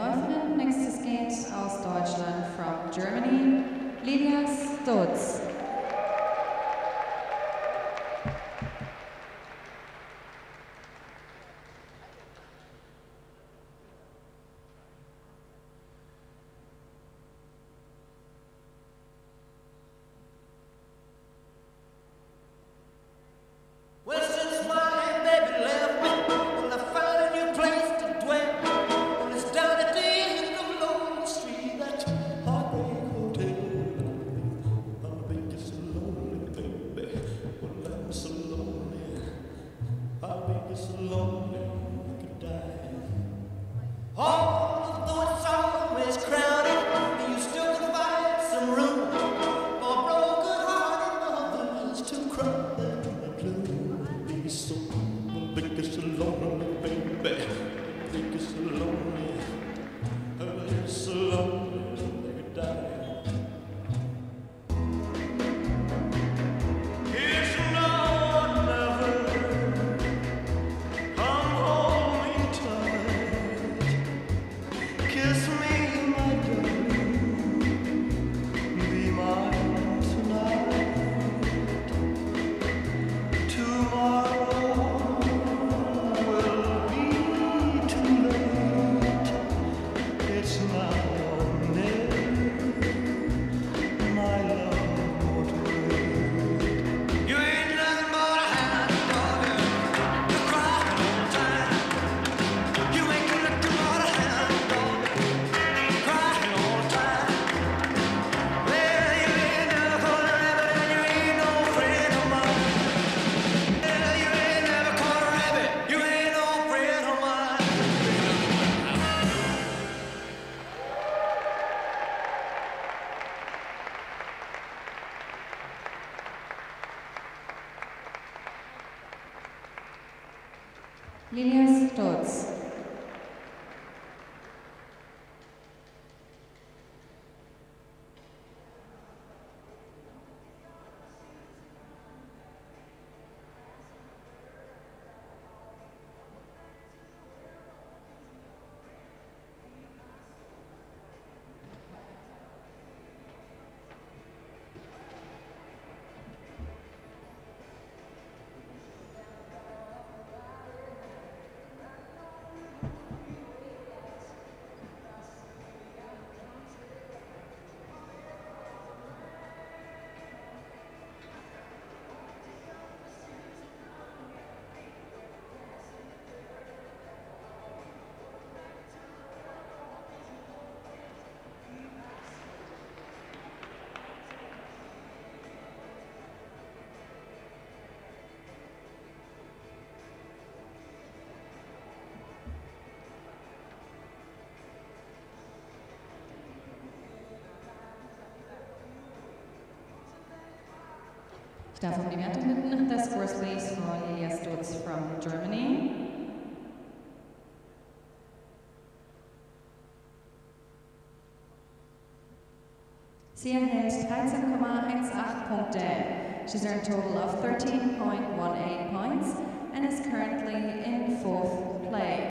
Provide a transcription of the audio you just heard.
Läuferin. Nächstes geht aus Deutschland, from Germany, Lilia Stutz. Lilia Stutz. Ich darf um die Wertung bitten. Das first place for Lilia Stutz from Germany. Sie erhält 13,18 Punkte. She's earned a total of 13.18 points and is currently in fourth place.